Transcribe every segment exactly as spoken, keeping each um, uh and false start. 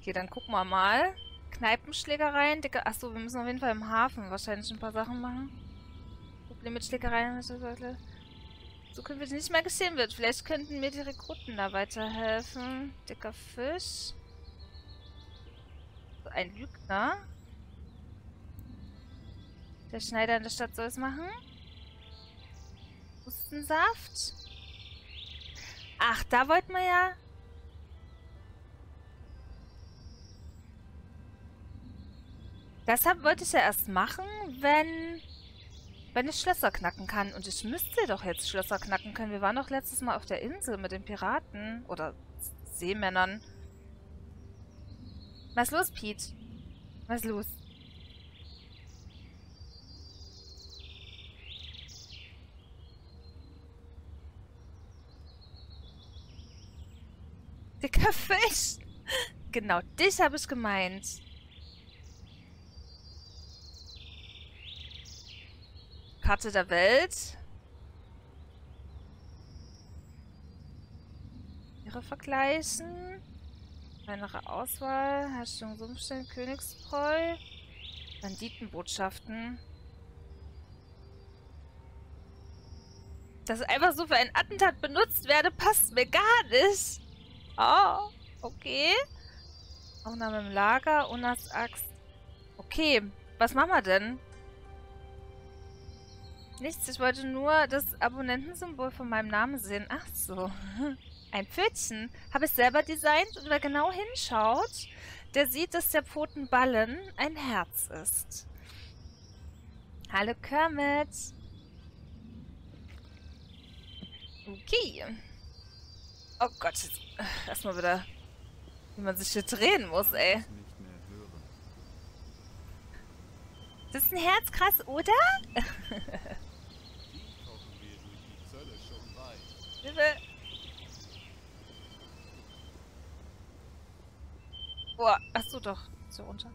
Okay, dann gucken wir mal. Kneipenschlägereien, dicke. Achso, wir müssen auf jeden Fall im Hafen wahrscheinlich ein paar Sachen machen. Problem mit Schlägereien, zukünftig nicht mehr geschehen wird. Vielleicht könnten mir die Rekruten da weiterhelfen. Dicker Fisch. So ein Lügner. Der Schneider in der Stadt soll es machen. Hustensaft. Ach, da wollten wir ja... Deshalb wollte ich ja erst machen, wenn... Wenn ich Schlösser knacken kann. Und ich müsste doch jetzt Schlösser knacken können. Wir waren doch letztes Mal auf der Insel mit den Piraten. Oder Seemännern. Was ist los, Pete? Was ist los? Dicker Fisch! Genau, dich habe ich gemeint. Karte der Welt. Ihre vergleichen. Kleinere Auswahl. Herstellung Sumpfstein, Königsbräu. Banditenbotschaften. Dass ich einfach so für ein Attentat benutzt werde, passt mir gar nicht. Oh, okay. Aufnahme im Lager, Unas Axt. Okay, was machen wir denn? Nichts, ich wollte nur das Abonnentensymbol von meinem Namen sehen. Ach so. Ein Pfötchen. Habe ich selber designt und wer genau hinschaut, der sieht, dass der Pfotenballen ein Herz ist. Hallo Kermit. Okay. Oh Gott, jetzt erstmal wieder, wie man sich hier drehen muss, ey. Das ist ein Herz, krass, oder? Boah, achso doch. So runter.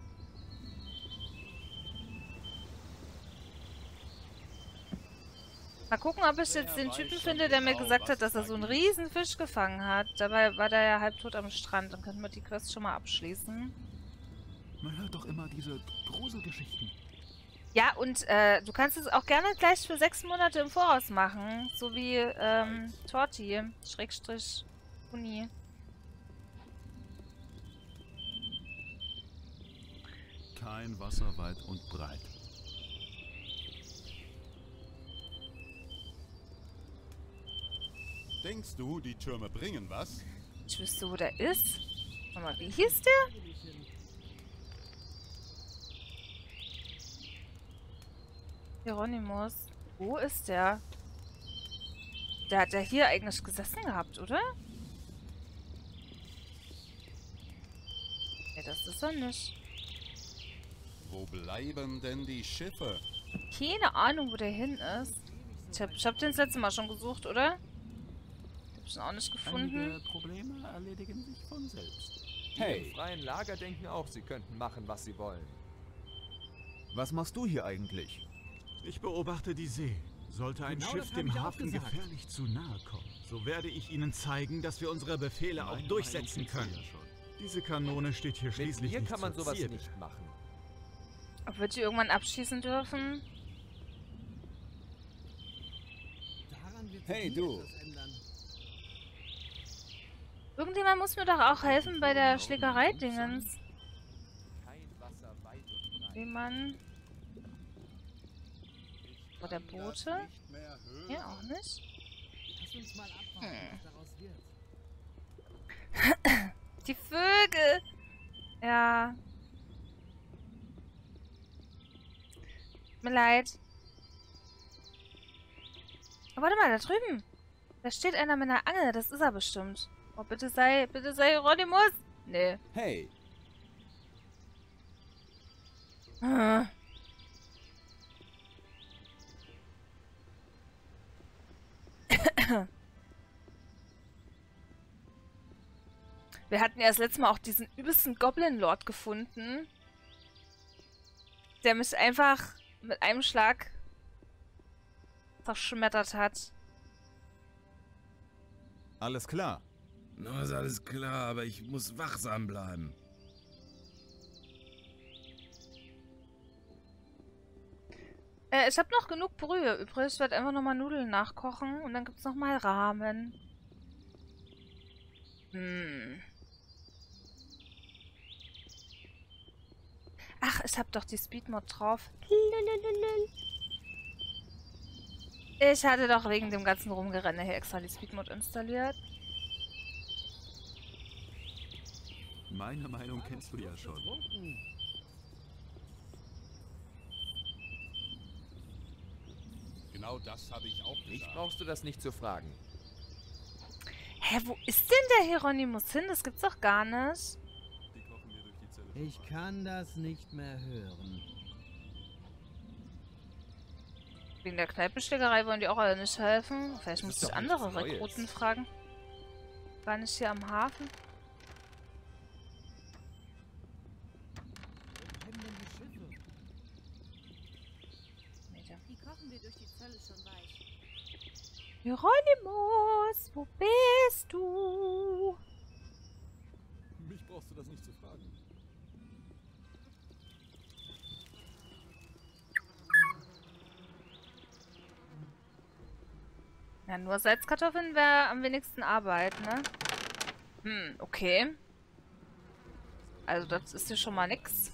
Mal gucken, ob ich jetzt den Typen finde, der mir gesagt hat, dass er so einen riesen Fisch gefangen hat. Dabei war der ja halbtot am Strand. Dann könnten wir die Quest schon mal abschließen. Man hört doch immer diese Gruselgeschichten. Ja, und äh, du kannst es auch gerne gleich für sechs Monate im Voraus machen. So wie ähm, Torti, Schrägstrich, Uni. Kein Wasser weit und breit. Denkst du, die Türme bringen was? Ich wüsste, wo der ist. Warte mal, wie hieß der? Hieronymus. Wo ist der? Der hat ja hier eigentlich gesessen gehabt, oder? Nee, das ist er nicht. Wo bleiben denn die Schiffe? Keine Ahnung, wo der hin ist. Ich hab, ich hab den das letzte Mal schon gesucht, oder? Hab ich ihn auch nicht gefunden. Einige Probleme erledigen sich von selbst. Hey. Die im freien Lager denken auch, sie könnten machen, was sie wollen. Was machst du hier eigentlich? Ich beobachte die See. Sollte ein Genau Schiff das hab dem ich auch Hafen gesagt. gefährlich zu nahe kommen, so werde ich ihnen zeigen, dass wir unsere Befehle auch Meine durchsetzen Meinung kennst du können. ja schon. Diese Kanone steht hier Mit schließlich mir nicht kann man zur sowas Zierde. nicht machen. Ob wir die irgendwann abschießen dürfen? Daran wird sich Hey, nie du. etwas ändern. Irgendjemand muss mir doch auch helfen bei der Schlägerei-Dingens. Kein Wasser weit und breit. Wie man... War der Bote? Nicht mehr hören. Ja, auch nicht. Lass uns mal abwarten, Hm. was daraus wird. Die Vögel! Ja. Tut mir leid. Oh, warte mal, da drüben. Da steht einer mit einer Angel. Das ist er bestimmt. Oh, bitte sei, bitte sei Hieronymus. Nee. Hey, Hm. Wir hatten ja das letzte Mal auch diesen übelsten Goblin-Lord gefunden, der mich einfach mit einem Schlag zerschmettert hat. Alles klar. Na, ist alles klar, aber ich muss wachsam bleiben. Äh, ich habe noch genug Brühe übrig. Ich werde einfach nochmal Nudeln nachkochen und dann gibt es nochmal Ramen. Hm. Ach, ich habe doch die Speedmod drauf. Ich hatte doch wegen dem ganzen Rumgerenne hier extra die Speedmod installiert. Meine Meinung kennst du ja schon. Getrunken. Genau das habe ich auch Mich gesagt. brauchst du das nicht zu fragen. Hä, wo ist denn der Hieronymus hin? Das gibt's doch gar nicht. Die kochen mir durch die Zelle Ich vorbei. kann das nicht mehr hören. Wegen der Kneipenschlägerei wollen die auch alle nicht helfen. Vielleicht Das muss ist ich doch andere nichts Neues. Rekruten fragen. War nicht hier am Hafen? Wo bleiben denn die Schiffe? Nee, der- Die kochen wir durch die Zölle schon weich. Hieronymus, wo bist du? Mich brauchst du das nicht zu fragen. Ja, nur Salzkartoffeln wäre am wenigsten Arbeit, ne? Hm, okay. Also das ist hier schon mal nix.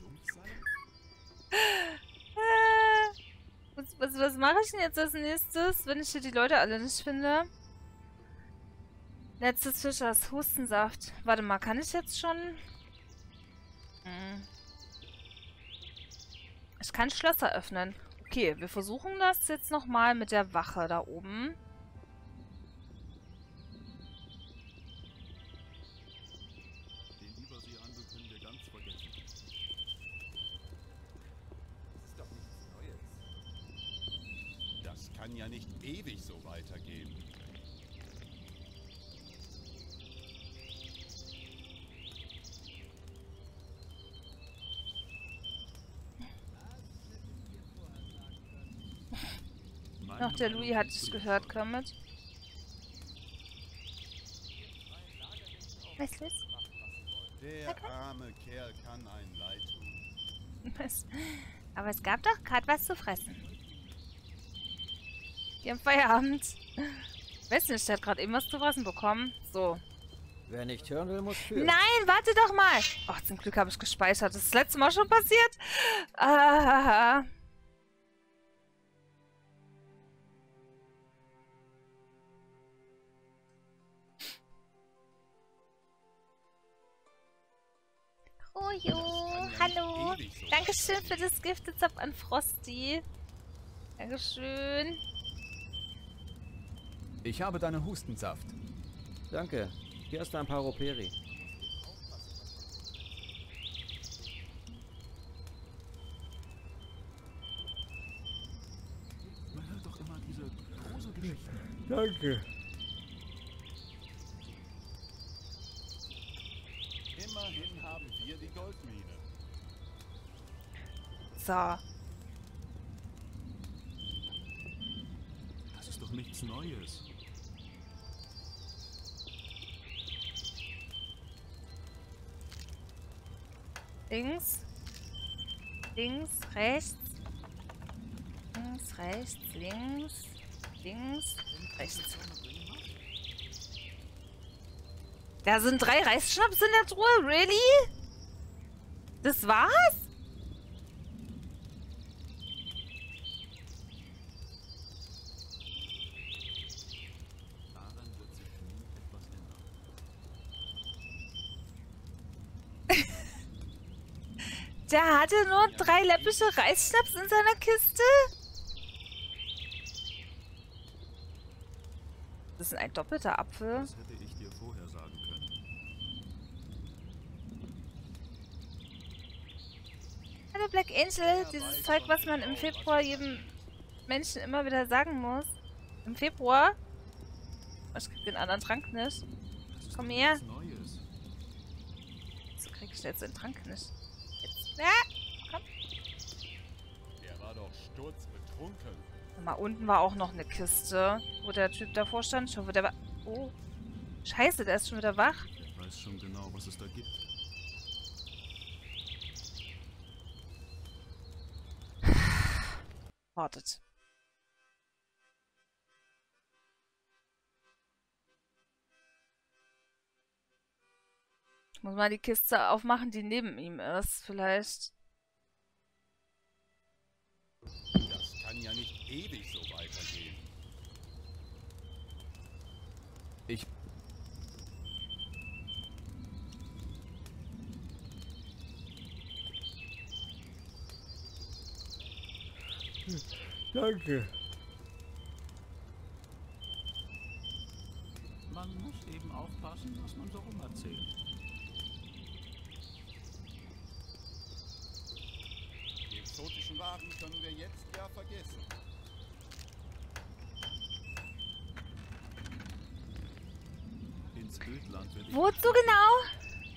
Äh, was, was, was mache ich denn jetzt als nächstes, wenn ich hier die Leute alle nicht finde? Letztes Fischers Hustensaft. Warte mal, kann ich jetzt schon? Hm. Ich kann Schlösser öffnen. Okay, wir versuchen das jetzt nochmal mit der Wache da oben. Den Liebersee-Handel können wir ganz vergessen. Das ist doch nichts Neues. Das kann ja nicht ewig so weitergehen. Meine Noch der Meinung Louis hat kennst es du ja gehört, schon. Kermit. Was ist? Der arme Kerl kann einem leid tun. Was? Aber es gab doch gerade was zu fressen. Die haben Feierabend. Weiß nicht, der hat gerade eben was zu fressen bekommen. So. Wer nicht hören will, muss fühlen. Nein, warte doch mal. Ach, zum Glück habe ich gespeichert. Das ist das letzte Mal schon passiert. Ah. Rojo, hallo. Ewig so Dankeschön für das Giftezapf an Frosty. Dankeschön. Ich habe deinen Hustensaft. Danke. Hier ist ein Paroperi. Man hört doch immer diese große Geschichten. Danke. Immerhin haben wir die Goldmine. So. Das ist doch nichts Neues. Links. Links, rechts. Links, rechts, links. Links, rechts. Da sind drei Reisschnaps in der Truhe? Really? Das war's? Daran wird sich nie etwas ändern. Der hatte nur drei läppische Reisschnaps in seiner Kiste? Das ist ein doppelter Apfel. Das hätte ich dir vorher sagen können. Hallo Black Angel, dieses Zeug, was man im Februar jedem Menschen immer wieder sagen muss. Im Februar? Ich krieg den anderen Trank nicht. Das ist Komm doch her. nichts Neues. So krieg ich jetzt den Trank nicht. Jetzt. Ah, komm. Der war doch sturzbetrunken. Mal unten war auch noch eine Kiste, wo der Typ davor stand. Ich hoffe, der war... Oh. Scheiße, der ist schon wieder wach. Ich weiß schon genau, was es da gibt. Wartet. Ich muss mal die Kiste aufmachen, die neben ihm ist, vielleicht. Das kann ja nicht ewig so weitergehen. Ich... Danke. Man muss eben aufpassen, was man so rumerzählt. Die exotischen Waren können wir jetzt ja vergessen. Ins Ödland will ich... Wozu genau?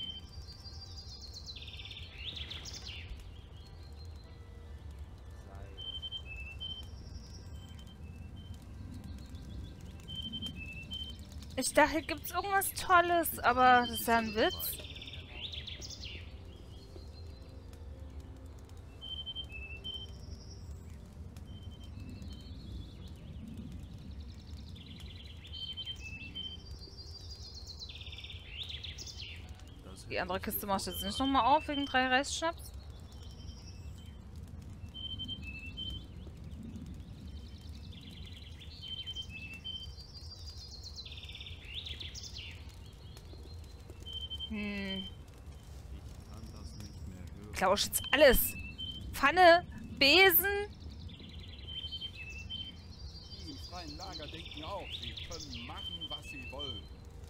Ich dachte, hier gibt's irgendwas Tolles, aber das ist ja ein Witz. Die andere Kiste machst du jetzt nicht nochmal auf, wegen drei Reisschnaps? Hm. Ich kann das nicht mehr hören. Klausch jetzt alles. Pfanne, Besen. Die im freien Lager denken auch, sie können machen, was sie wollen.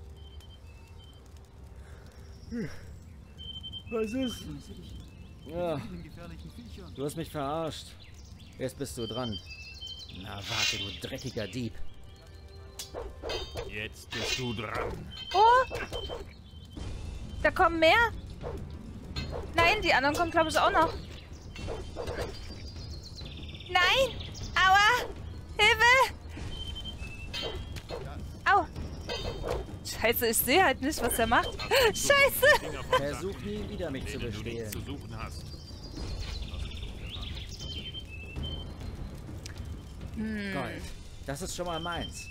Was ist? Ja, Den gefährlichen Viechern. du hast mich verarscht. Jetzt bist du dran. Na warte, du dreckiger Dieb. Jetzt bist du dran. Oh! Da kommen mehr. Nein, die anderen kommen, glaube ich, auch noch. Nein! Aua! Hilfe! Au! Scheiße, ich sehe halt nicht, was er macht. Scheiße! Versuch nie wieder mich zu Denen du nichts bestehlen. zu suchen hast. Hm. Gold. Das ist schon mal meins.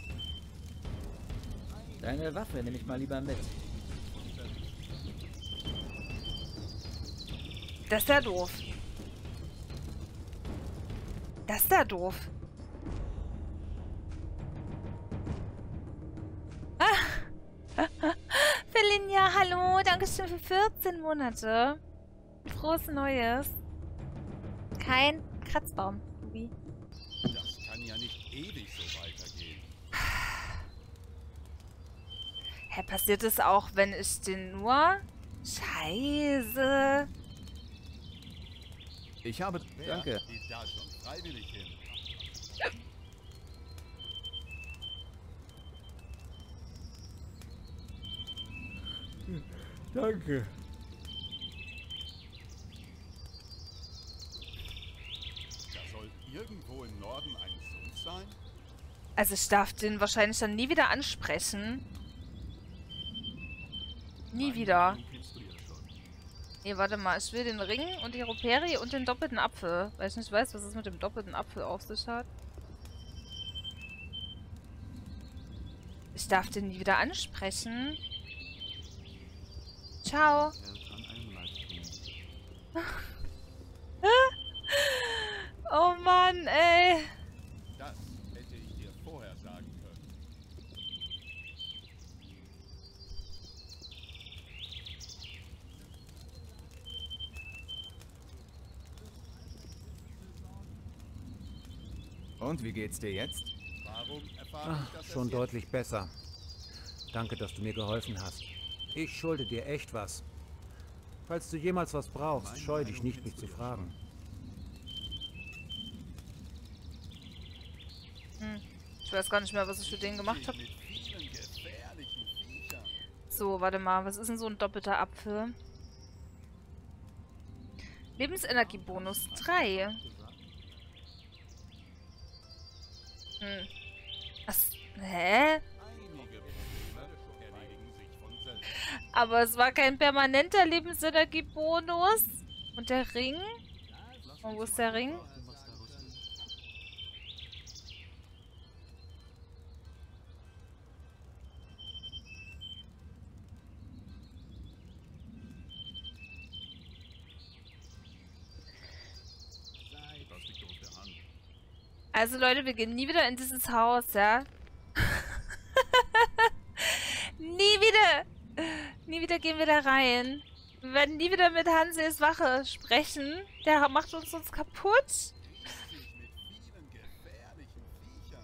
Deine Waffe nehme ich mal lieber mit. Das ist ja doof. Das ist ja doof. Ah. Felinia, hallo. Dankeschön für vierzehn Monate. Frohes Neues. Kein Kratzbaum. Wie? Das kann ja nicht ewig so weitergehen. Hä, passiert es auch, wenn ich den nur... Scheiße. Ich habe... Wer Danke. geht da schon freiwillig hin? Danke. Da soll irgendwo im Norden ein Sumpf sein? Also ich darf den wahrscheinlich dann nie wieder ansprechen. Nie wieder. Den kennst du ja schon. Nee, warte mal. Ich will den Ring und die Roperi und den doppelten Apfel. Weil ich nicht weiß, was es mit dem doppelten Apfel auf sich hat. Ich darf den nie wieder ansprechen. Ciao. Er kann einem leid tun. Oh Mann, ey. Das hätte ich dir vorher sagen können. Und wie geht's dir jetzt? Warum erfahre ich Ach, das schon erst deutlich besser. Danke, dass du mir geholfen hast. Ich schulde dir echt was. Falls du jemals was brauchst, scheu dich nicht, mich zu fragen. Hm. Ich weiß gar nicht mehr, was ich für den gemacht habe. jetzt? Mit vielen gefährlichen Viechern. So, warte mal. Was ist denn so ein doppelter Apfel? Lebensenergiebonus drei. Hm. Was? Hä? Einige Probleme erledigen sich von selbst. Aber es war kein permanenter Lebensenergiebonus. Und der Ring? Und wo ist der Ring? Also Leute, wir gehen nie wieder in dieses Haus, ja? Nie wieder! Nie wieder gehen wir da rein. Wir werden nie wieder mit Hanses Wache sprechen. Der macht uns uns kaputt. Richtig mit vielen gefährlichen Viechern.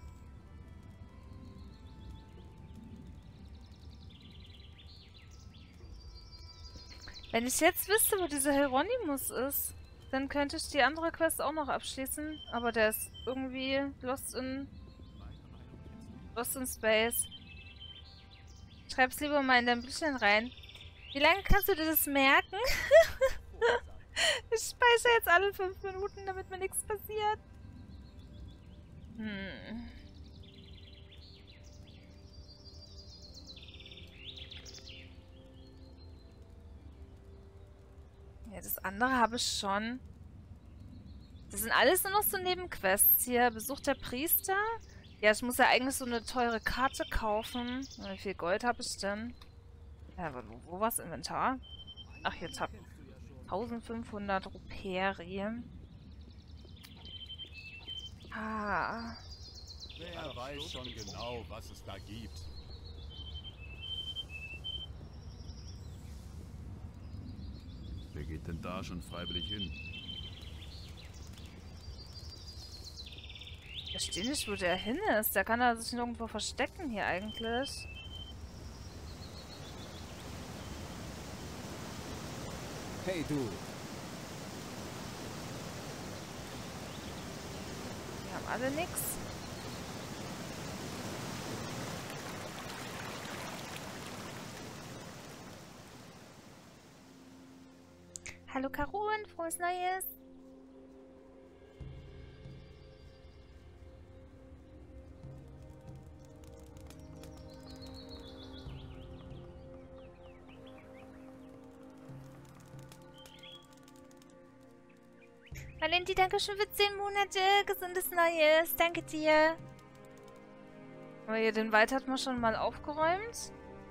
Wenn ich jetzt wüsste, wo dieser Hieronymus ist, dann könnte ich die andere Quest auch noch abschließen. Aber der ist irgendwie lost in... Lost in Space. Schreib's lieber mal in dein Büchlein rein. Wie lange kannst du dir das merken? Ich speichere jetzt alle fünf Minuten, damit mir nichts passiert. Hm. Ja, das andere habe ich schon. Das sind alles nur noch so Nebenquests hier. Besuch der Priester. Ja, ich muss ja eigentlich so eine teure Karte kaufen. Wie viel Gold habe ich denn? Ja, aber wo, wo war das Inventar? Ach, jetzt hab eintausendfünfhundert Ruperi. Ah. Wer weiß schon genau, was es da gibt. Wer geht denn da schon freiwillig hin? Ich verstehe nicht, wo der hin ist. Der kann da sich nirgendwo verstecken hier eigentlich. Hey du. Die haben alle nix. Hallo Karun, frohes Neues. Valenti, danke schön für zehn Monate. Gesundes Neues. Danke dir. Aber hier, den Wald hat man schon mal aufgeräumt.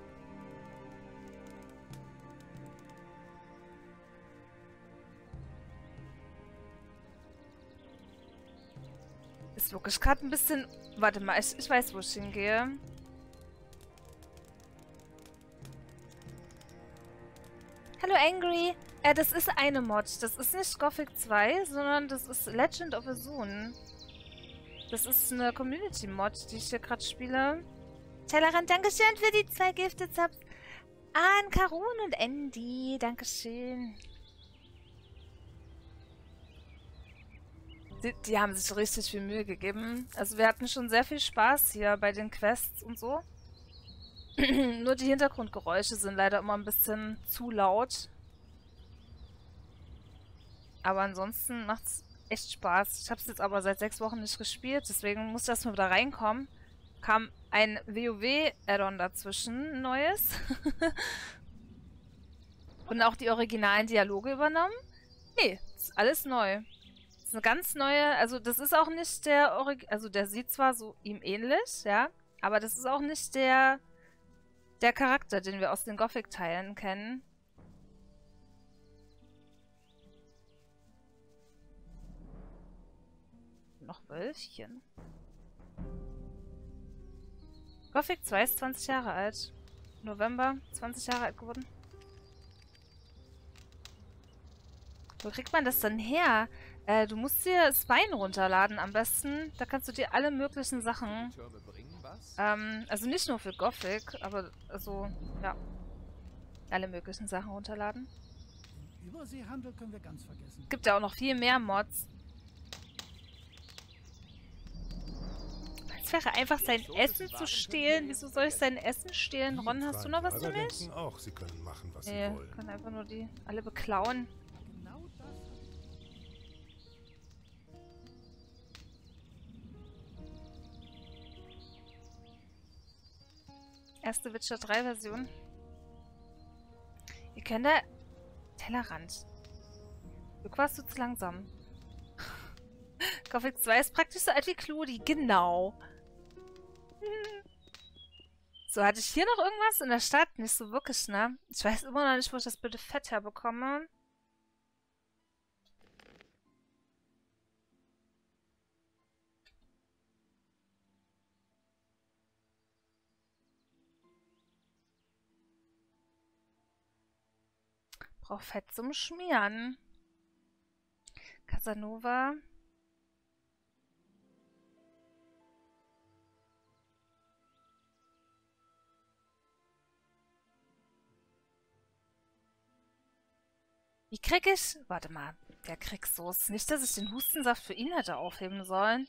Ist wirklich gerade ein bisschen... Warte mal, ich, ich weiß, wo ich hingehe. Hallo Angry. Äh, das ist eine Mod. Das ist nicht Gothic zwei, sondern das ist Legend of Azun. Das ist eine Community-Mod, die ich hier gerade spiele. Tellerrand, dankeschön für die zwei Gifted Subs. An Karun und Andy, dankeschön. Die, die haben sich richtig viel Mühe gegeben. Also wir hatten schon sehr viel Spaß hier bei den Quests und so. Nur die Hintergrundgeräusche sind leider immer ein bisschen zu laut. Aber ansonsten macht's echt Spaß. Ich habe es jetzt aber seit sechs Wochen nicht gespielt, deswegen muss ich erstmal wieder reinkommen. Kam ein WoW-Add-on dazwischen, ein neues. Und auch die originalen Dialoge übernommen. Nee, ist alles neu. Das ist eine ganz neue, also das ist auch nicht der Orig also der sieht zwar so ihm ähnlich, ja, aber das ist auch nicht der der Charakter, den wir aus den Gothic-Teilen kennen. Noch Wölfchen. Gothic zwei ist zwanzig Jahre alt. November, zwanzig Jahre alt geworden. Wo kriegt man das denn her? Äh, du musst dir Spine runterladen am besten. Da kannst du dir alle möglichen Sachen... Ähm, also nicht nur für Gothic, aber also, ja. Alle möglichen Sachen runterladen. Überseehandel können wir ganz vergessen. Es gibt ja auch noch viel mehr Mods. Es wäre einfach sein Essen zu stehlen. Wieso soll ich sein Essen stehlen? Ron, hast du noch was für mich? Auch, sie können machen, was Nee, sie wollen. können einfach nur die alle beklauen. Genau das. Erste Witcher drei Version. Ihr könnt da... Tellerrand. Glück warst du zu langsam. Gothic zwei ist praktisch so alt wie Clodi. Genau. So, hatte ich hier noch irgendwas in der Stadt? Nicht so wirklich, ne? Ich weiß immer noch nicht, wo ich das bitte Fett herbekomme. Brauch Fett zum Schmieren. Casanova. Wie krieg ich... Warte mal, der Kriegssoße. Nicht, dass ich den Hustensaft für ihn hätte aufheben sollen.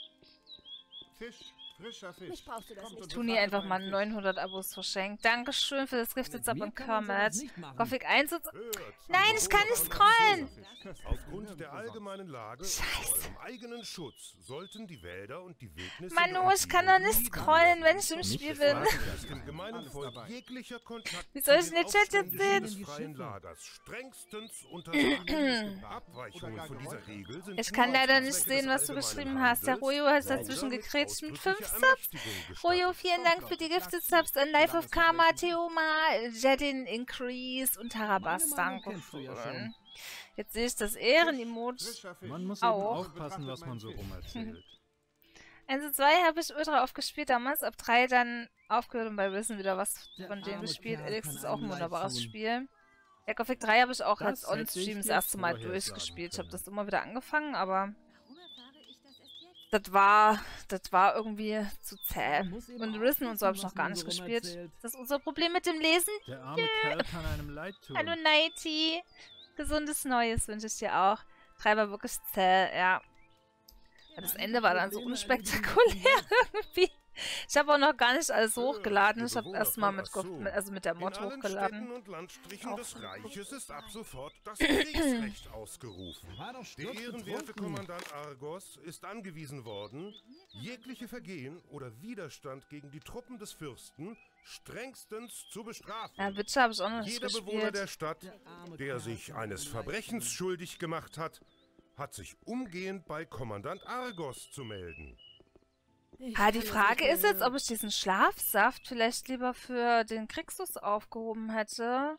Fisch, frischer Fisch. Mich brauchst du das nicht. Tuni einfach mal neunhundert Abos verschenkt. Dankeschön für das Gifted Sub und Kermit. Gothic eins und... Nein, ich kann nicht scrollen! Aufgrund der allgemeinen Lage Scheiße. und eurem eigenen Schutz sollten die Wälder und die Wildnisse... Manu, ich kann doch nicht scrollen, wenn ich im Spiel bin. Ist im gemeinen Volk jeglicher Kontakt Wie soll ich zu denn den Chat jetzt sehen? des freien Lagers strengstens untersagt. Abweichungen von dieser Regel sind Ich kann nur leider zum nicht Zwecke sehen, des was du allgemeinen geschrieben hast. Der Handels Royo hat und dazwischen damit gekretscht mit fünf ausdrückliche Subs. Ermächtigung Royo, gestattet. vielen Dank für die Gifted Subs an Life of Karma, Theoma, Jedin Increase und Tarabas. Danke. Jetzt sehe ich das Ehren-Emote. Frischer Fisch. Man muss eben Auch. aufpassen, was man so rumerzählt. Also zwei habe ich ultra oft gespielt damals, ab drei dann aufgehört und bei Risen wieder was Der von denen arme gespielt. Kerl Alex kann ist auch ein einem leid wunderbares tun. Spiel. Ja, Gothic drei habe ich auch Das als hätte On-Stream ich das dir erste Mal vorher durchgespielt. Ich sagen habe das immer wieder angefangen, aber Warum erfahre ich das erst jetzt? das war, das war irgendwie zu zäh. Man muss eben Und Risen und so habe ich aufpassen, noch gar was nicht man so gespielt. rumerzählt. Das ist unser Problem mit dem Lesen. Der arme Kerl kann einem leid tun. Hallo Nighty. Gesundes Neues wünsche ich dir auch. drei war wirklich zäh, ja. Das Ende war dann so unspektakulär irgendwie. Ich habe auch noch gar nicht alles hochgeladen. Ich habe erstmal mit, Go- mit, also mit der Mod In allen hochgeladen. Städten und Landstrichen Auch des gut. Reiches ist ab sofort das Kriegsrecht ausgerufen. War doch Der sturzbetrunken. ehrenwerte Kommandant Argos ist angewiesen worden, jegliche Vergehen oder Widerstand gegen die Truppen des Fürsten strengstens zu bestrafen. Ja, Witcher habe ich auch noch nicht Jeder Bewohner der gespielt. Stadt, Der arme der Kerl sich kann eines einem leid Verbrechens tun. schuldig gemacht hat, hat sich umgehend bei Kommandant Argos zu melden. Ich Ha, die kann das Frage nicht ist jetzt, mehr ob ich diesen Schlafsaft vielleicht lieber für den Krixus aufgehoben hätte.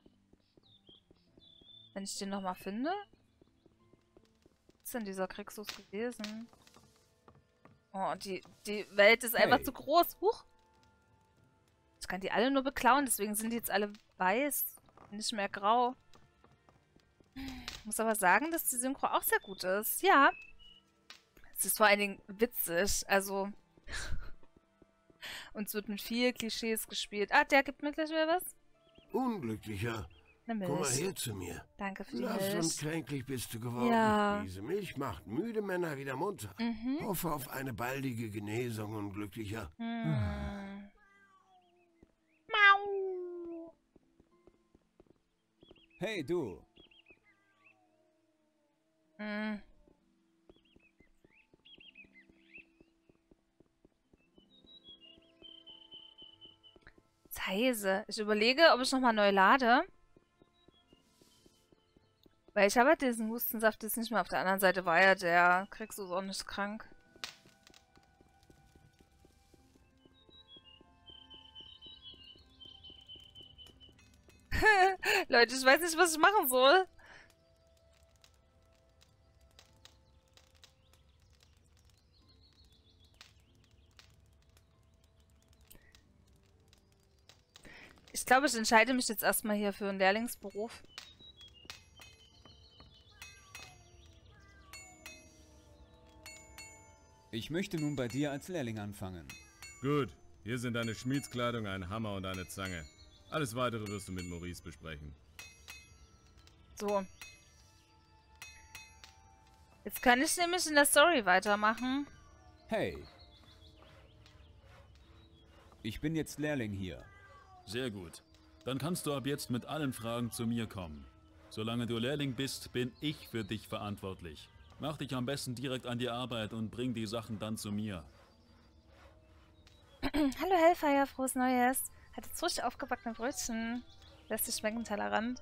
Wenn ich den nochmal finde. Was ist denn dieser Krixus gewesen? Oh, die, die Welt ist einfach Hey. zu groß. Huch. Ich kann die alle nur beklauen, deswegen sind die jetzt alle weiß. Nicht mehr grau. Ich muss aber sagen, dass die Synchro auch sehr gut ist. Ja. Es ist vor allen Dingen witzig. Also... Und es wird mit viel Klischees gespielt. Ah, der gibt mir gleich wieder was. Unglücklicher, Eine komm mal Milch. her zu mir. Danke für die Blass und Milch. kränklich bist du geworden. Ja. Diese Milch macht müde Männer wieder munter. Mhm. Hoffe auf eine baldige Genesung, Unglücklicher. Hm. Mau. Hey, du. Hm. Zeise. Ich überlege, ob ich nochmal neu lade. Weil ich habe halt diesen Hustensaft jetzt nicht mehr. Auf der anderen Seite war ja der Krixus auch nicht krank. Leute, ich weiß nicht, was ich machen soll. Ich glaube, ich entscheide mich jetzt erstmal hier für einen Lehrlingsberuf. Ich möchte nun bei dir als Lehrling anfangen. Gut, hier sind deine Schmiedskleidung, ein Hammer und eine Zange. Alles weitere wirst du mit Maurice besprechen. So. Jetzt kann ich nämlich in der Story weitermachen. Hey. Ich bin jetzt Lehrling hier. Sehr gut. Dann kannst du ab jetzt mit allen Fragen zu mir kommen. Solange du Lehrling bist, bin ich für dich verantwortlich. Mach dich am besten direkt an die Arbeit und bring die Sachen dann zu mir. Hallo Hellfire, frohes Neues. Hat jetzt frisch aufgebackene Brötchen. Lässt sich schmecken, Tellerrand.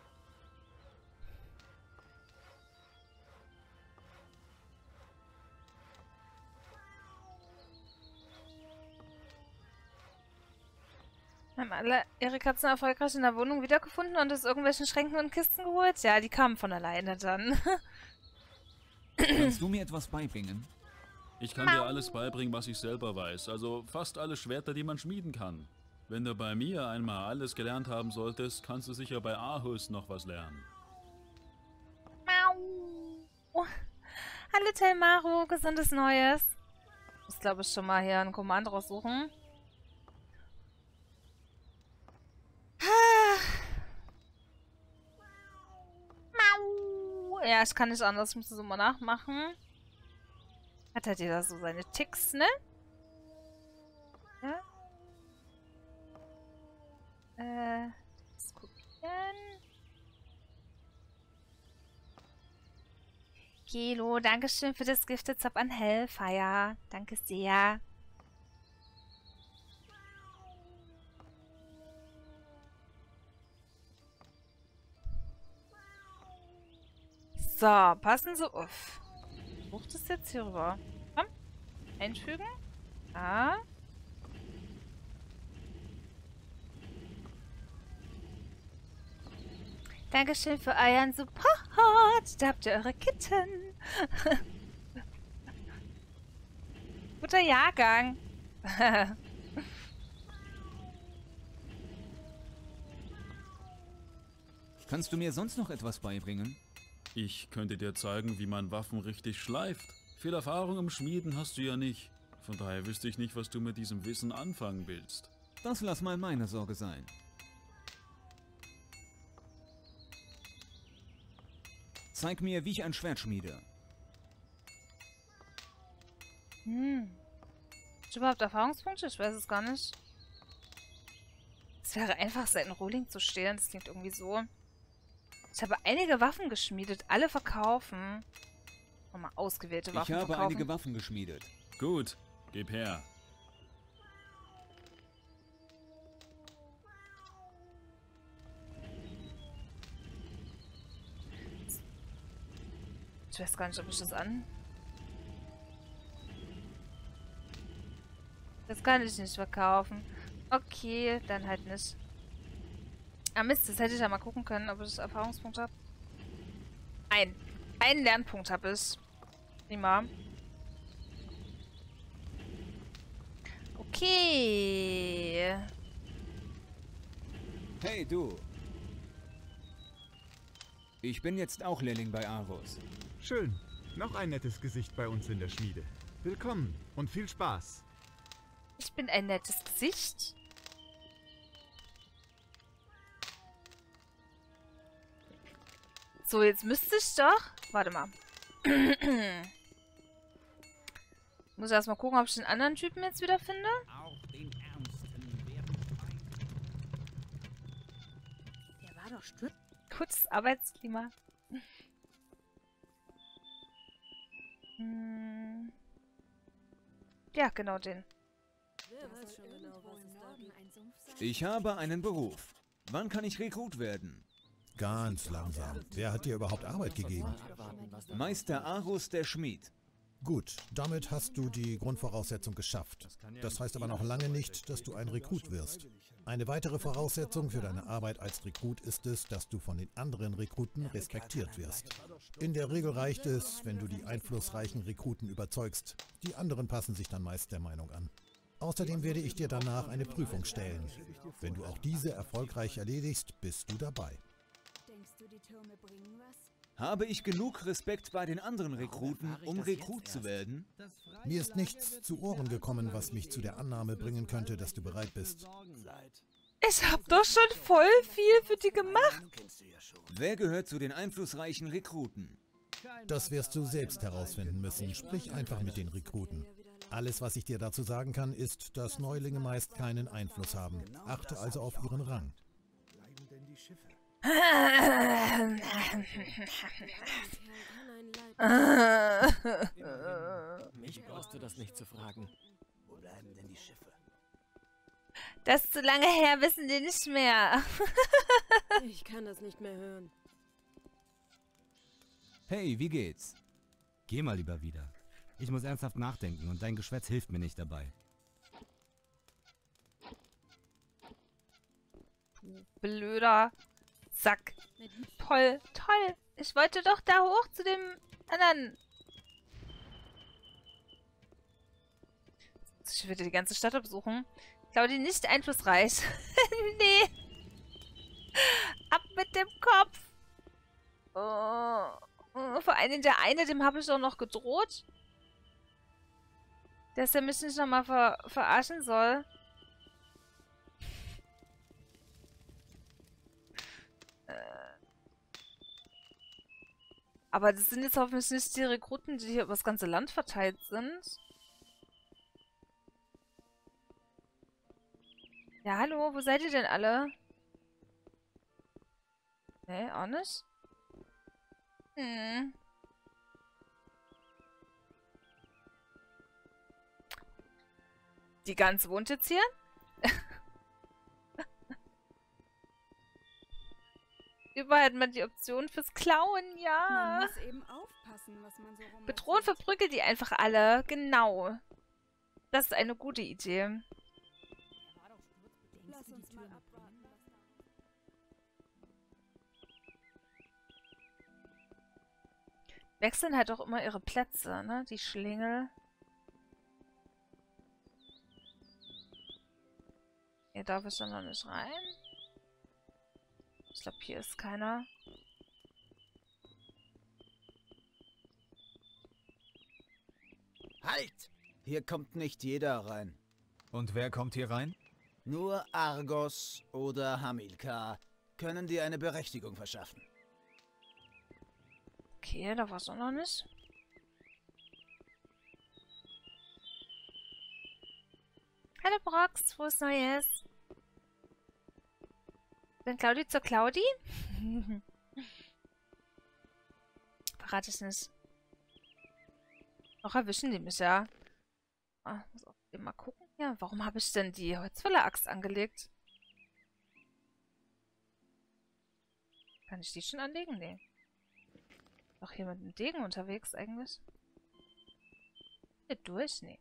Haben alle ihre Katzen erfolgreich in der Wohnung wiedergefunden und aus irgendwelchen Schränken und Kisten geholt? Ja, die kamen von alleine dann. Kannst du mir etwas beibringen? Ich kann dir alles beibringen, was ich selber weiß. Also fast alle Schwerter, die man schmieden kann. Wenn du bei mir einmal alles gelernt haben solltest, kannst du sicher bei Arhus noch was lernen. Mau. Hallo Telmaru, gesundes Neues. Ich muss, glaube ich, schon mal hier ein Kommando raussuchen. Mau. Ja, ich kann nicht anders, ich muss das immer nachmachen. Hat halt jeder so seine Ticks, ne? Ja. Äh, das kopieren. Kilo, dankeschön für das Gifted Sub an Hellfire. Danke sehr. So, passen Sie auf. Bucht es jetzt hier rüber. Komm. Einfügen. Ah. Dankeschön für euren Support. Da habt ihr eure Kitten. Guter Jahrgang. Kannst du mir sonst noch etwas beibringen? Ich könnte dir zeigen, wie man Waffen richtig schleift. Viel Erfahrung im Schmieden hast du ja nicht. Von daher wüsste ich nicht, was du mit diesem Wissen anfangen willst. Das lass mal meine Sorge sein. Zeig mir, wie ich ein Schwert schmiede. Hm. Hast du überhaupt Erfahrungspunkte? Ich weiß es gar nicht. Es wäre einfach, seinen Rohling zu stehlen. Das klingt irgendwie so. Ich habe einige Waffen geschmiedet. Alle verkaufen. Nochmal ausgewählte Waffen Ich habe verkaufen. einige Waffen geschmiedet. Gut, gib her. Ich weiß gar nicht, ob ich das an... Das kann ich nicht verkaufen. Okay, dann halt nicht. Ah Mist, das hätte ich ja mal gucken können, ob ich Erfahrungspunkt habe. Ein. Einen Lernpunkt habe ich. Prima. Okay. Hey, du. Ich bin jetzt auch Lehrling bei Arhus. Schön. Noch ein nettes Gesicht bei uns in der Schmiede. Willkommen und viel Spaß. Ich bin ein nettes Gesicht. So, jetzt müsste ich doch... Warte mal. Muss erst mal gucken, ob ich den anderen Typen jetzt wieder finde. Der war doch stürzt. Kurzes Arbeitsklima. Hm. Ja, genau den. Ich habe einen Beruf. Wann kann ich Rekrut werden? Ganz langsam. Wer hat dir überhaupt Arbeit gegeben? Meister Arhus, der Schmied. Gut, damit hast du die Grundvoraussetzung geschafft. Das heißt aber noch lange nicht, dass du ein Rekrut wirst. Eine weitere Voraussetzung für deine Arbeit als Rekrut ist es, dass du von den anderen Rekruten respektiert wirst. In der Regel reicht es, wenn du die einflussreichen Rekruten überzeugst. Die anderen passen sich dann meist der Meinung an. Außerdem werde ich dir danach eine Prüfung stellen. Wenn du auch diese erfolgreich erledigst, bist du dabei. Denkst du, die Türme bringen was? Habe ich genug Respekt bei den anderen Rekruten, um Rekrut zu werden? Mir ist nichts zu Ohren gekommen, was mich zu der Annahme bringen könnte, dass du bereit bist. Ich hab doch schon voll viel für die gemacht. Wer gehört zu den einflussreichen Rekruten? Das wirst du selbst herausfinden müssen. Sprich einfach mit den Rekruten. Alles, was ich dir dazu sagen kann, ist, dass Neulinge meist keinen Einfluss haben. Achte also auf ihren Rang. Bleiben denn die Schiffe? Mich brauchst du das nicht zu fragen. Wo bleiben denn die Schiffe? Das ist zu lange her, wissen die nicht mehr. Ich kann das nicht mehr hören. Hey, wie geht's? Geh mal lieber wieder. Ich muss ernsthaft nachdenken und dein Geschwätz hilft mir nicht dabei. Du blöder Sack. Toll, toll. Ich wollte doch da hoch zu dem anderen. Ich würde die ganze Stadt absuchen. Claudi nicht einflussreich. Nee. Ab mit dem Kopf. Oh. Oh, vor allem der eine, dem habe ich doch noch gedroht. Dass er mich nicht nochmal ver verarschen soll. Aber das sind jetzt hoffentlich nicht die Rekruten, die hier über das ganze Land verteilt sind. Ja, hallo, wo seid ihr denn alle? Nee, auch nicht? Hm. Die Gans wohnt jetzt hier? Überall hat man die Option fürs Klauen, ja. Man muss eben aufpassen, was man so rum. Bedrohen verprügelt die einfach alle. Genau. Das ist eine gute Idee. Lass uns mal abwarten. Wechseln halt auch immer ihre Plätze, ne? Die Schlingel. Hier darf ich dann noch nicht rein. Ich glaube, hier ist keiner. Halt! Hier kommt nicht jeder rein. Und wer kommt hier rein? Nur Argos oder Hamilkar können dir eine Berechtigung verschaffen. Okay, da war es auch noch nicht. Hallo Brox, frohes Neues. Bin Claudi zur Claudi? Verrate ich nicht. Noch erwischen die mich ja. Ah, muss auch mal gucken. Ja, warum habe ich denn die Holzfäller-Axt angelegt? Kann ich die schon anlegen? Nee. Doch hier mit dem Degen unterwegs eigentlich. Hier durch? Nee.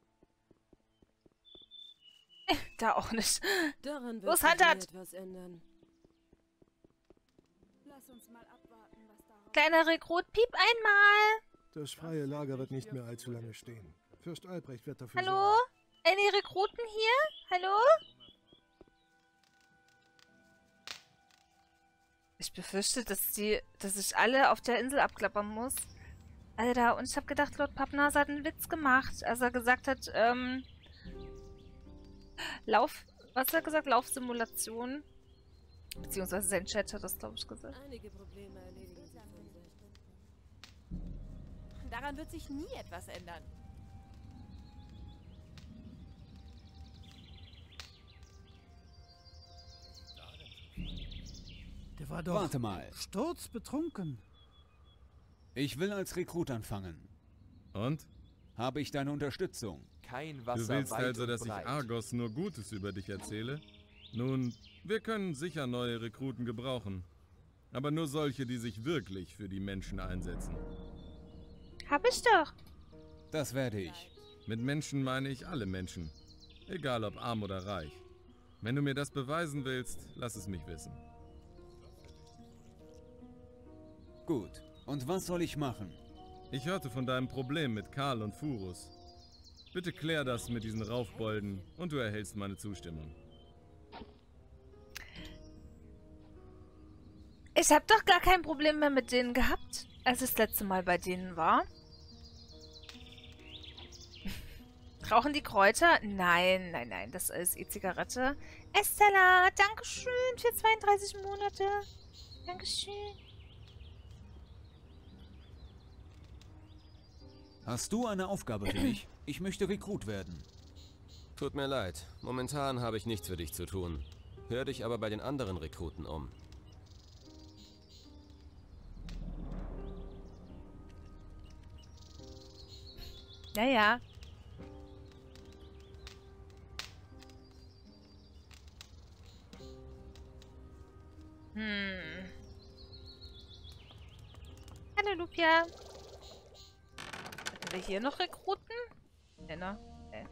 Da auch nicht. Daran wird Los, sich Handart! etwas ändern. Lass uns mal abwarten, was daraus. Kleiner Rekrut, piep einmal! Das freie Lager wird nicht mehr allzu lange stehen. Fürst Albrecht wird dafür Hallo? sorgen. Any Rekruten hier? Hallo? Ich befürchte, dass die, dass ich alle auf der Insel abklappern muss. Alter, und ich habe gedacht, Lord Pappnase hat einen Witz gemacht, als er gesagt hat, ähm... Lauf... Was hat er gesagt? Laufsimulation. Beziehungsweise sein Chat hat das, glaube ich, gesagt. Einige Probleme erledigen sich von selbst. Daran wird sich nie etwas ändern. Der war doch Warte mal. sturzbetrunken. Ich will als Rekrut anfangen. Und? Habe ich deine Unterstützung? Kein Du Wasser willst weit also, und dass ich breit. Argos nur Gutes über dich erzähle? Nun, wir können sicher neue Rekruten gebrauchen. Aber nur solche, die sich wirklich für die Menschen einsetzen. Hab ich doch. Das werde ich. Mit Menschen meine ich alle Menschen. Egal ob arm oder reich. Wenn du mir das beweisen willst, lass es mich wissen. Gut. Und was soll ich machen? Ich hörte von deinem Problem mit Karl und Furus. Bitte klär das mit diesen Raufbolden und du erhältst meine Zustimmung. Ich habe doch gar kein Problem mehr mit denen gehabt, als ich das letzte Mal bei denen war. Rauchen die Kräuter? Nein, nein, nein, das ist E-Zigarette. Estella, dankeschön für zweiunddreißig Monate. Dankeschön. Hast du eine Aufgabe für mich? Ich möchte Rekrut werden. Tut mir leid, momentan habe ich nichts für dich zu tun. Hör dich aber bei den anderen Rekruten um. Naja. Hm. Hallo, Lupia. Hatten wir hier noch Rekruten? Nee, ne? Okay.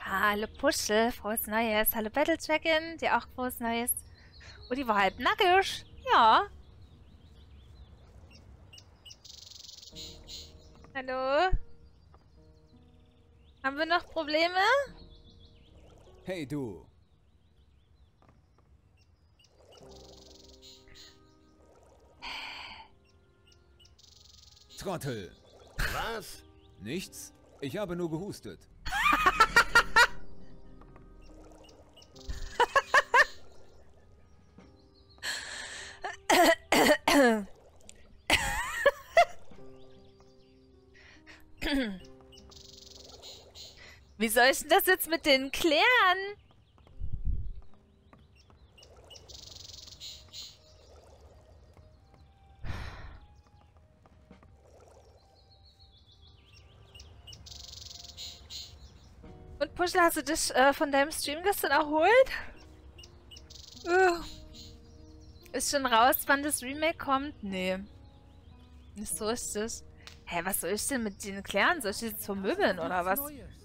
Hallo Puschel, frohes Neues. Hallo Battle Dragon, dir auch frohes Neues. Oh, die war halb nackig. Ja. Hallo? Haben wir noch Probleme? Hey du. Trottel. Was? Nichts. Ich habe nur gehustet. Wie soll ich denn das jetzt mit denen klären? Und Puschel, hast du dich äh, von deinem Stream gestern erholt? Uh. Ist schon raus, wann das Remake kommt? Nee. Nicht so richtig. Hä, was soll ich denn mit denen klären? Soll ich die jetzt vermöbeln oder was?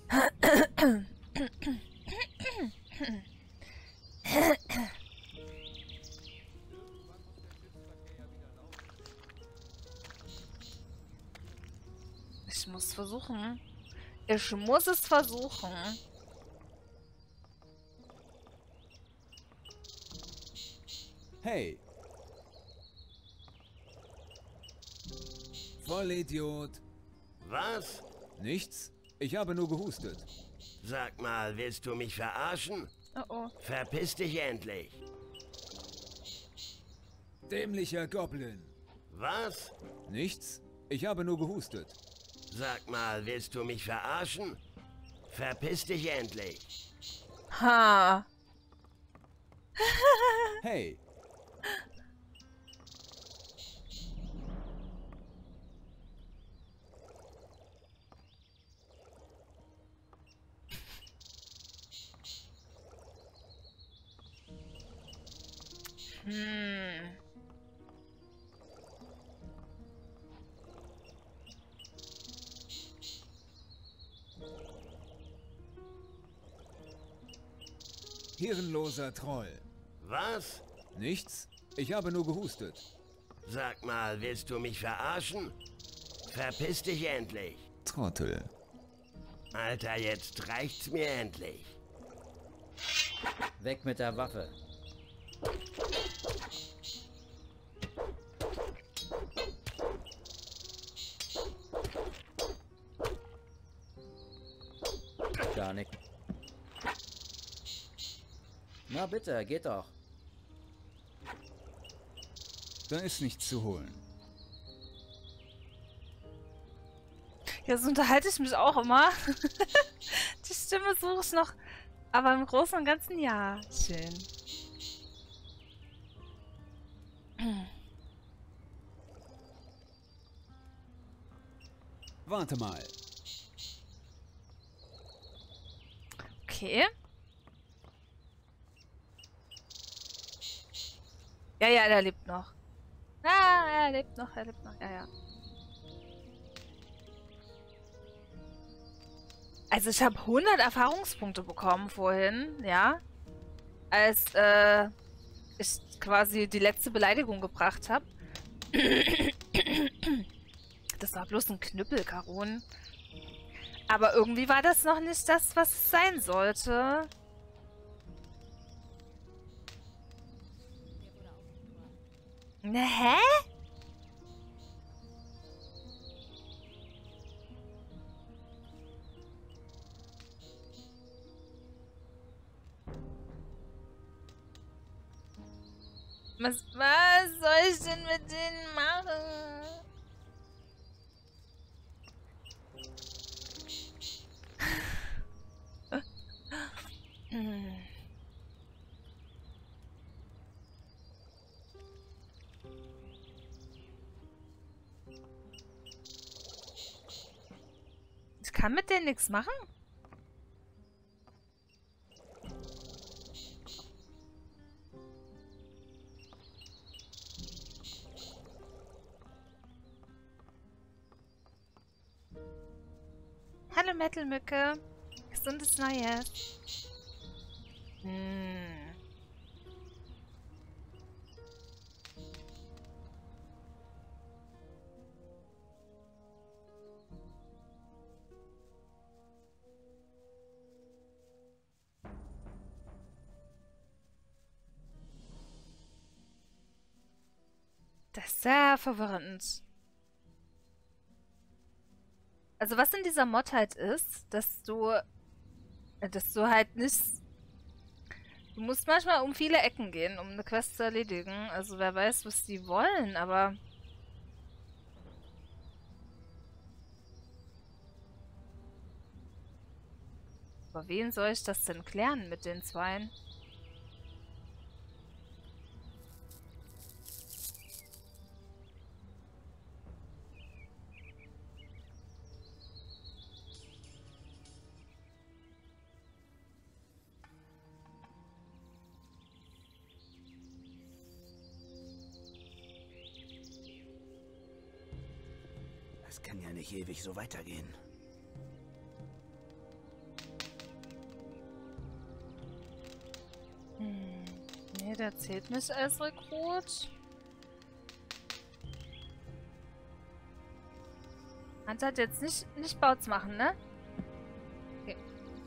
Ich muss versuchen. Ich muss es versuchen. Hey. Vollidiot. Was? Nichts. Ich habe nur gehustet. Sag mal, willst du mich verarschen? Oh oh. Verpiss dich endlich. Dämlicher Goblin. Was? Nichts. Ich habe nur gehustet. Sag mal, willst du mich verarschen? Verpiss dich endlich. Ha. Hey. Hm. Hirnloser Troll. Was? Nichts. Ich habe nur gehustet. Sag mal, willst du mich verarschen? Verpiss dich endlich. Trottel. Alter, jetzt reicht's mir endlich. Weg mit der Waffe. Gar nicht. Na bitte, geht doch. Da ist nichts zu holen. Ja, so unterhalte ich mich auch immer. Die Stimme suche ich noch. Aber im Großen und Ganzen ja. Schön. Warte mal. Okay. Ja, ja, der lebt noch. Ah, er lebt noch, er lebt noch. Ja, ja. Also ich habe hundert Erfahrungspunkte bekommen vorhin, ja. Als äh, ich quasi die letzte Beleidigung gebracht habe. Das war bloß ein Knüppel, Karon. Aber irgendwie war das noch nicht das, was es sein sollte. Ne, hä? Was, was soll ich denn mit denen machen? Hm. Ich kann mit denen nichts machen? Hallo Metalmücke. Gesundes Neues. Hm. Das ist sehr verwirrend. Also was in dieser Mod halt ist, dass du, dass du halt nicht, du musst manchmal um viele Ecken gehen, um eine Quest zu erledigen. Also wer weiß, was die wollen, aber aber wen soll ich das denn klären mit den Zweien? Es kann ja nicht ewig so weitergehen. Hm. Nee, der zählt nicht als Rekrut. Hans hat jetzt nicht, nicht Bauts machen, ne? Okay.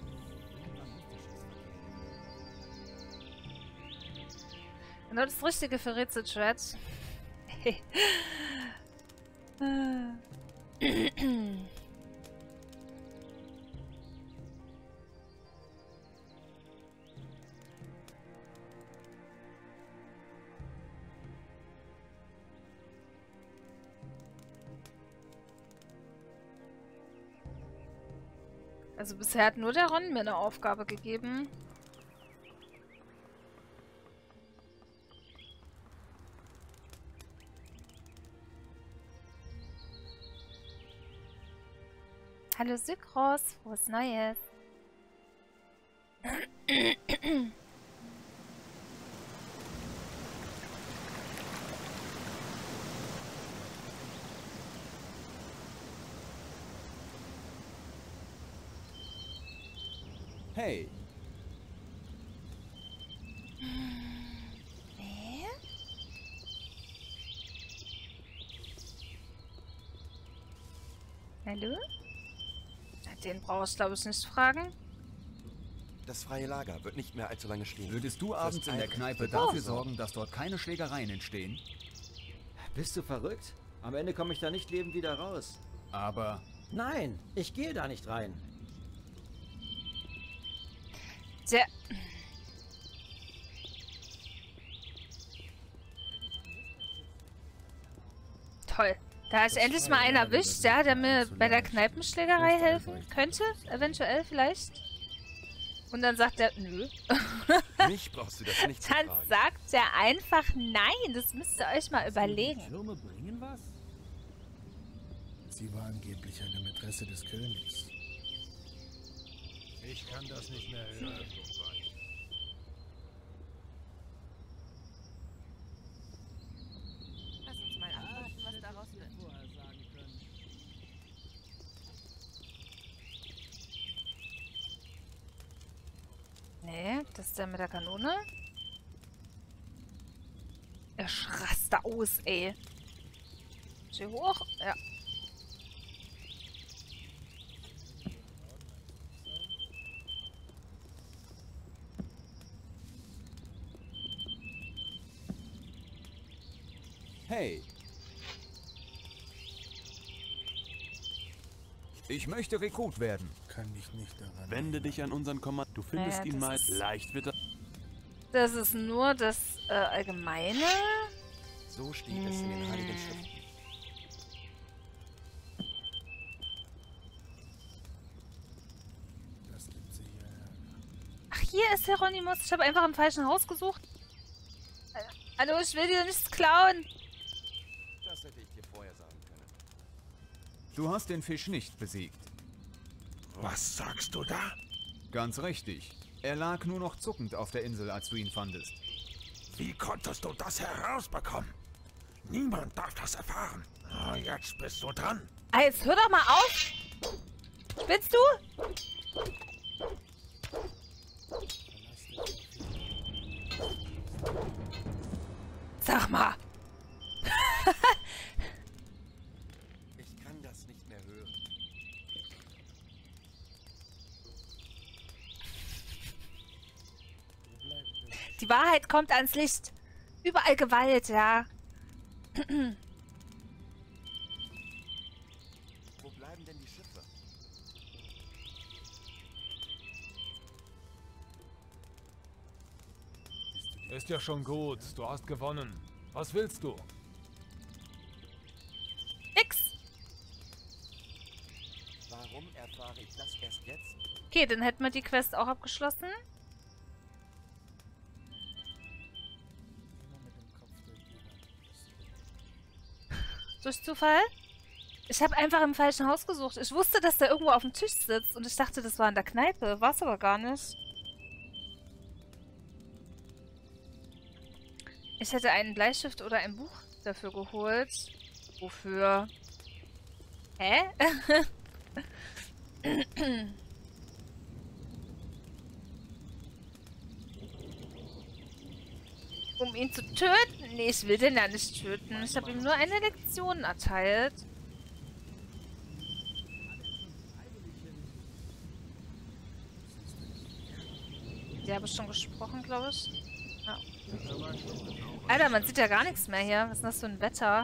Genau das Richtige für Rätsel-Chat. Also bisher hat nur der Ron mir eine Aufgabe gegeben. Hallo Sykros, frohes Neues. Hey. Nee? Hallo? Den brauchst du, glaube ich, nicht fragen. Das freie Lager wird nicht mehr allzu lange stehen. Würdest du abends in der Kneipe Oh, dafür so. sorgen, dass dort keine Schlägereien entstehen? Bist du verrückt? Am Ende komme ich da nicht lebend wieder raus. Aber... Nein, ich gehe da nicht rein. Der... Toll. Da ist endlich mal einer erwischt, ja, der mir bei der Kneipenschlägerei helfen könnte, eventuell vielleicht. Und dann sagt er, nö. Mich brauchst du das nicht zu Dann fragen. sagt er einfach nein. Das müsst ihr euch mal überlegen. Türme bringen was? Sie war angeblich eine Mätresse des Königs. Ich kann das nicht mehr hören. Lass uns mal abwarten, was daraus wird. Nee, das ist der mit der Kanone. Er rast da aus, ey. Ist hier hoch? Ja. Hey. Ich möchte Rekrut werden. Kann dich nicht daran. Wende dich an unseren Kommand. Du findest Ja, ihn das mal. ist- Vielleicht wird er... Das ist nur das äh, Allgemeine. So steht es in den Heiligen Schriften. Das gibt sicher Ärger. Ach, hier ist Hieronymus. Ich habe einfach im falschen Haus gesucht. Äh, Hallo, ich will dir nichts klauen. Das hätte ich dir vorher sagen können. Du hast den Fisch nicht besiegt. Was sagst du da? Ganz richtig. Er lag nur noch zuckend auf der Insel, als du ihn fandest. Wie konntest du das herausbekommen? Niemand darf das erfahren. Oh, jetzt bist du dran. Ah, jetzt hör doch mal auf. Spinnst du? Die Wahrheit kommt ans Licht. Überall Gewalt, ja. Wo bleiben denn die Schiffe? Ist ja schon gut. Du hast gewonnen. Was willst du? Nix. Warum erfahre ich das erst jetzt? Okay, dann hätten wir die Quest auch abgeschlossen. Durch Zufall? Ich habe einfach im falschen Haus gesucht. Ich wusste, dass der irgendwo auf dem Tisch sitzt und ich dachte, das war in der Kneipe. War es aber gar nicht. Ich hätte einen Bleistift oder ein Buch dafür geholt. Wofür? Hä? Um ihn zu töten? Nee, ich will den ja nicht töten. Ich habe ihm nur eine Lektion erteilt. Die habe ich schon gesprochen, glaube ich. Ja. Alter, man sieht ja gar nichts mehr hier. Was ist das für ein Wetter?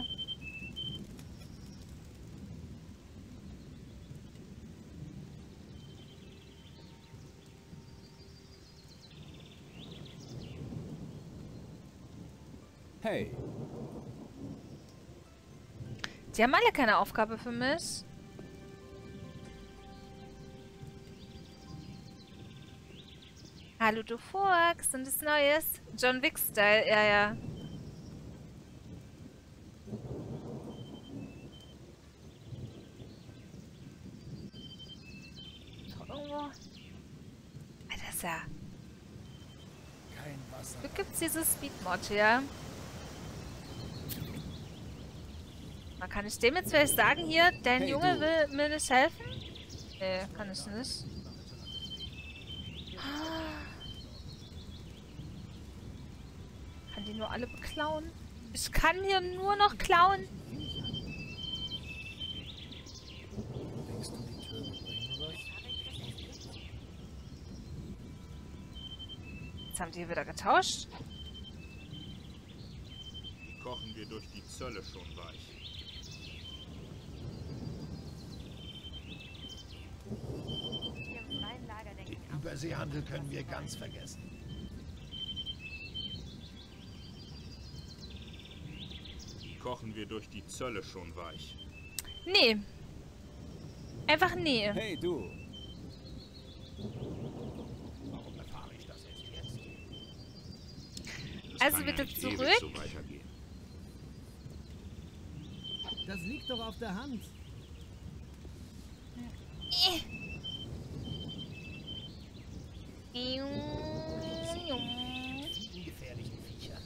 Hey. Die haben alle keine Aufgabe für mich. Hallo, du Fuchs. Und das Neues? John Wick-Style, ja, ja. Doch irgendwo. Alter, ist ja. Kein Wasser. Wie gibt's diese Speed-Mod hier? Man kann ich dem jetzt vielleicht sagen, hier, dein Hey, Junge du. will mir nicht helfen? Nee, kann ich nicht. Kann die nur alle beklauen? Ich kann hier nur noch klauen. Denkst du, die Türme bringen was? Jetzt haben die hier wieder getauscht. Kochen wir durch die Zölle schon weich. Den Überseehandel können wir ganz vergessen. Kochen wir durch die Zölle schon weich. Nee. Einfach nee. Hey, du. Warum erfahre ich das erst jetzt? Das Also kann bitte ja nicht zurück. ewig so weitergehen. Das liegt doch auf der Hand. Gefährlichen Viecher.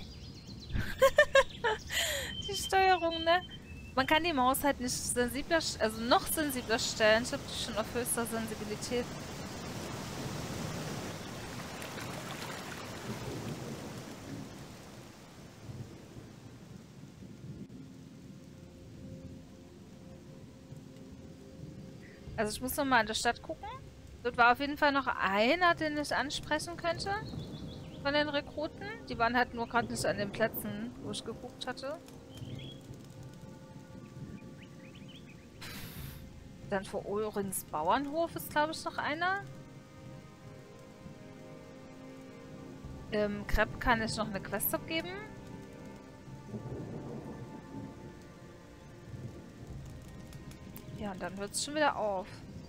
Die Steuerung, ne? Man kann die Maus halt nicht sensibler, also noch sensibler stellen. Ich habe die schon auf höchster Sensibilität. Also ich muss noch mal in der Stadt gucken. Dort war auf jeden Fall noch einer, den ich ansprechen könnte. Von den Rekruten. Die waren halt nur gerade nicht an den Plätzen, wo ich geguckt hatte. Dann vor Ulrins Bauernhof ist, glaube ich, noch einer. Im Crepe kann ich noch eine Quest abgeben. Ja, und dann hört es schon wieder auf.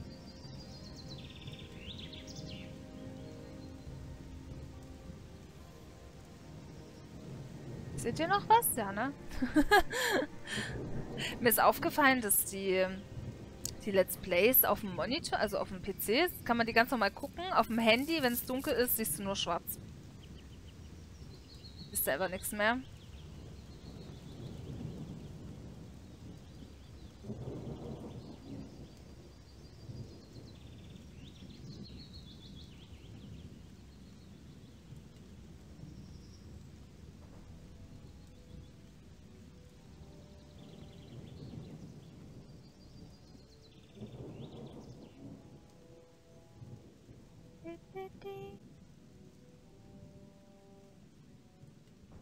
Seht ihr noch was? Ja, ne? Mir ist aufgefallen, dass die, die Let's Plays auf dem Monitor, also auf dem P C, kann man die ganz normal gucken. Auf dem Handy, wenn es dunkel ist, siehst du nur schwarz. Ist selber nichts mehr.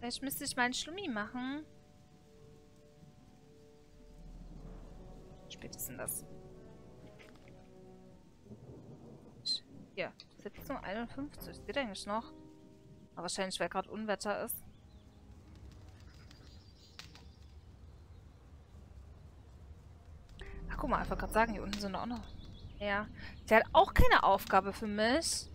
Vielleicht müsste ich mal einen Schlummi machen. Wie spät ist denn das? Hier, siebzehn Uhr einundfünfzig. Geht eigentlich noch. Aber wahrscheinlich, weil gerade Unwetter ist. Ach, guck mal, einfach gerade sagen, hier unten sind auch noch. Ja. Der hat auch keine Aufgabe für mich.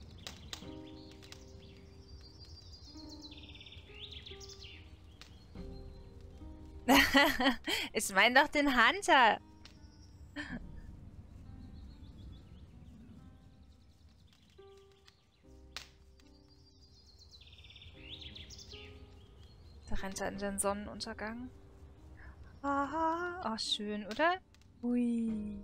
Ich meine doch den Hunter. Da rennt er in den Sonnenuntergang. Aha, oh, schön, oder? Hui.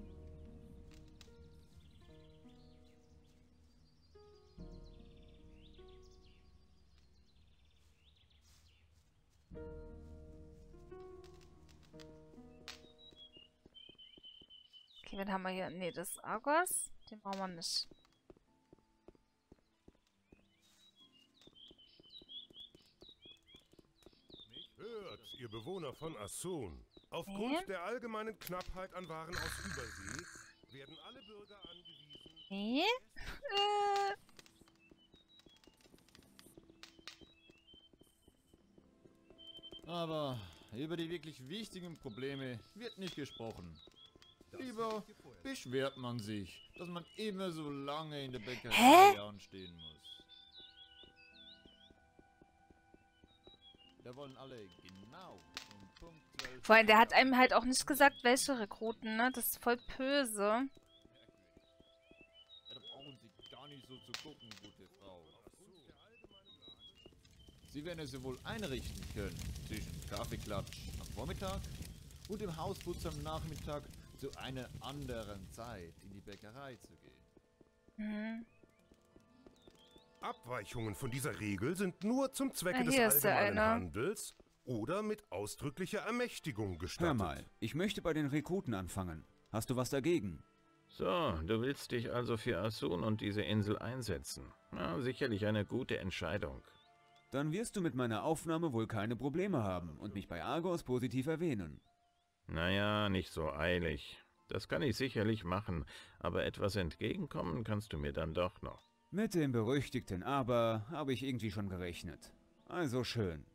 Okay, wen haben wir hier? Ne, das ist Argos. Den brauchen wir nicht. Hört, ihr Bewohner von Assun. Aufgrund Nee. der allgemeinen Knappheit an Waren aus Übersee werden alle Bürger angewiesen... Nee? Äh. Aber über die wirklich wichtigen Probleme wird nicht gesprochen. Lieber beschwert man sich, dass man immer so lange in der Bäckerei Hä? anstehen muss. Da wollen alle genau um Punkt zwölf... Vor allem, der hat einem halt auch nicht gesagt, welche Rekruten, ne? Das ist voll böse. Ja, da brauchen Sie gar nicht so zu gucken, gute Frau. Sie werden es wohl einrichten können, zwischen Kaffeeklatsch am Vormittag und dem Hausputz am Nachmittag zu einer anderen Zeit in die Bäckerei zu gehen. Mhm. Abweichungen von dieser Regel sind nur zum Zwecke Ah, des hier ist der allgemeinen eine. Handels oder mit ausdrücklicher Ermächtigung gestattet. Hör mal, ich möchte bei den Rekruten anfangen. Hast du was dagegen? So, du willst dich also für Assun und diese Insel einsetzen. Na, sicherlich eine gute Entscheidung. Dann wirst du mit meiner Aufnahme wohl keine Probleme haben und mich bei Argos positiv erwähnen. Naja, nicht so eilig. Das kann ich sicherlich machen, aber etwas entgegenkommen kannst du mir dann doch noch. Mit dem berüchtigten Aber habe ich irgendwie schon gerechnet. Also schön.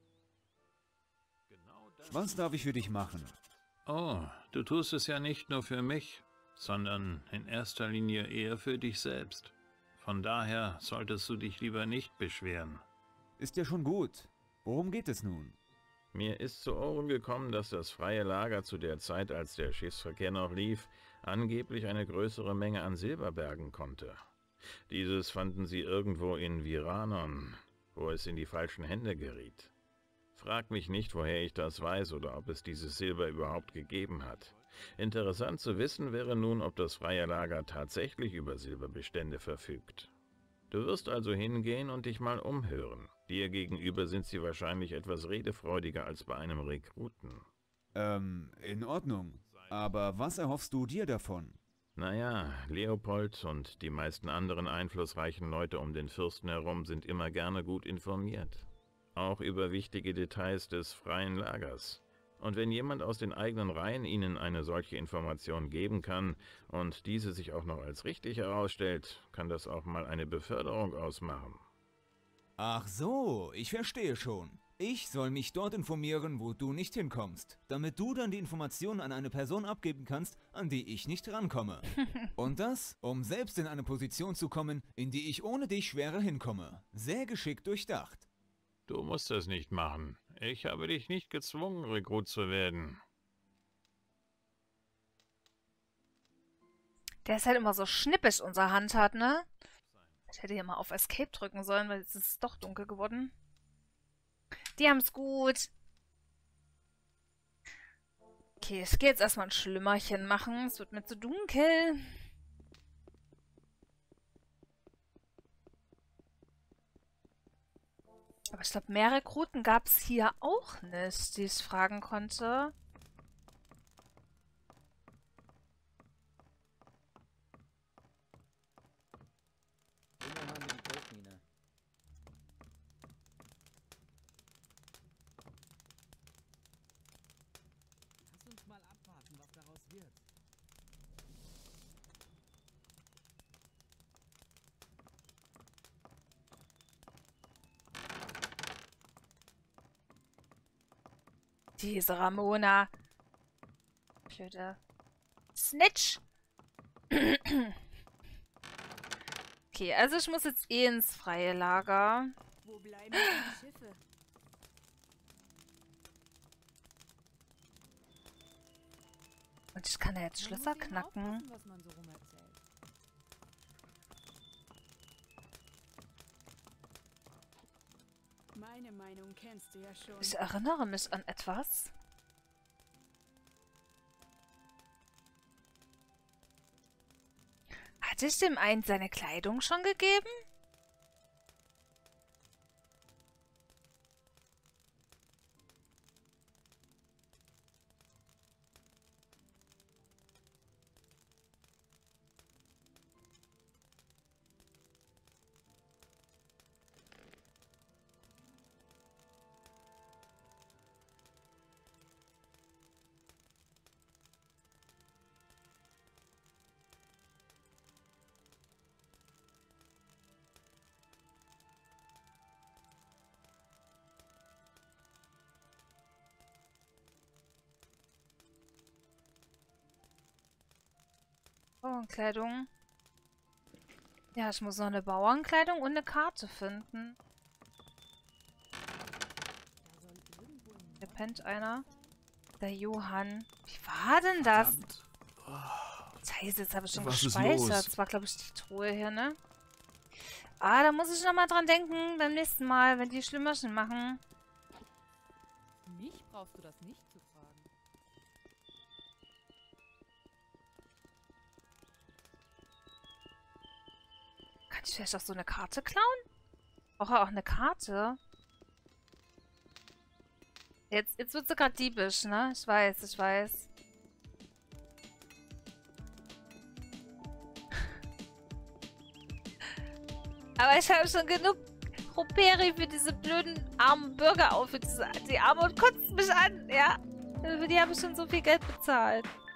Was darf ich für dich machen? Oh, du tust es ja nicht nur für mich, sondern in erster Linie eher für dich selbst. Von daher solltest du dich lieber nicht beschweren. Ist ja schon gut. Worum geht es nun? Mir ist zu Ohren gekommen, dass das freie Lager zu der Zeit, als der Schiffsverkehr noch lief, angeblich eine größere Menge an Silber bergen konnte. Dieses fanden sie irgendwo in Viranon, wo es in die falschen Hände geriet. Frag mich nicht, woher ich das weiß oder ob es dieses Silber überhaupt gegeben hat. Interessant zu wissen wäre nun, ob das freie Lager tatsächlich über Silberbestände verfügt. Du wirst also hingehen und dich mal umhören. Dir gegenüber sind sie wahrscheinlich etwas redefreudiger als bei einem Rekruten. Ähm, in Ordnung. Aber was erhoffst du dir davon? Naja, Leopold und die meisten anderen einflussreichen Leute um den Fürsten herum sind immer gerne gut informiert. Auch über wichtige Details des freien Lagers. Und wenn jemand aus den eigenen Reihen ihnen eine solche Information geben kann und diese sich auch noch als richtig herausstellt, kann das auch mal eine Beförderung ausmachen. Ach so, ich verstehe schon. Ich soll mich dort informieren, wo du nicht hinkommst, damit du dann die Informationen an eine Person abgeben kannst, an die ich nicht rankomme. Und das, um selbst in eine Position zu kommen, in die ich ohne dich schwerer hinkomme. Sehr geschickt durchdacht. Du musst das nicht machen. Ich habe dich nicht gezwungen, Rekrut zu werden. Der ist halt immer so schnippisch, unser Handhart, ne? Ich hätte hier mal auf Escape drücken sollen, weil es ist doch dunkel geworden. Die haben's gut. Okay, ich gehe jetzt erstmal ein Schlümmerchen machen. Es wird mir zu dunkel. Aber ich glaube, mehr Rekruten gab es hier auch nicht, die ich fragen konnte. Immer haben wir die Goldmine. Diese Ramona. Blöde Snitch. Okay, also ich muss jetzt eh ins freie Lager. Wo bleiben die Schiffe? Und ich kann ja jetzt Schlösser knacken. Was man so rum erzählt. Meine Meinung kennst du ja schon. Ich erinnere mich an etwas. Hatte ich dem einen seine Kleidung schon gegeben? Bauernkleidung. Ja, ich muss noch eine Bauernkleidung und eine Karte finden. Hier pennt einer. Der Johann. Wie war denn das? Scheiße, jetzt habe ich schon Was ist gespeichert. los? Das war, glaube ich, die Truhe hier, ne? Ah, da muss ich noch mal dran denken beim nächsten Mal, wenn die Schlümmerchen machen. Mich brauchst du das nicht zu fragen. Kann ich vielleicht auch so eine Karte klauen? Brauche auch eine Karte. Jetzt, jetzt wird sie gerade diebisch, ne? Ich weiß, ich weiß. Aber ich habe schon genug Ruperi für diese blöden armen Bürger auf, für diese, die Arme und kotzt mich an, ja? Für die habe ich schon so viel Geld bezahlt.